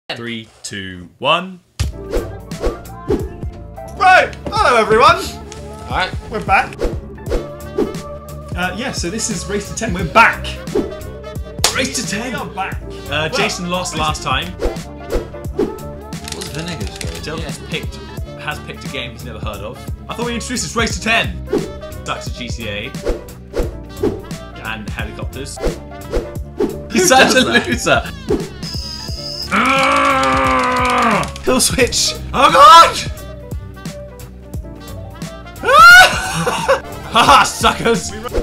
3, 2, 1. Right, hello everyone. Alright. We're back. Yeah, so this is Race to 10. We're back. Race to 10. We are back. Jason lost last time. What's Vinegar's going? Dylan has picked a game he's never heard of. I thought we introduced this Race to 10. Ducks at GTA. And helicopters. He's such a loser. Kill switch. Oh god! Haha, suckers!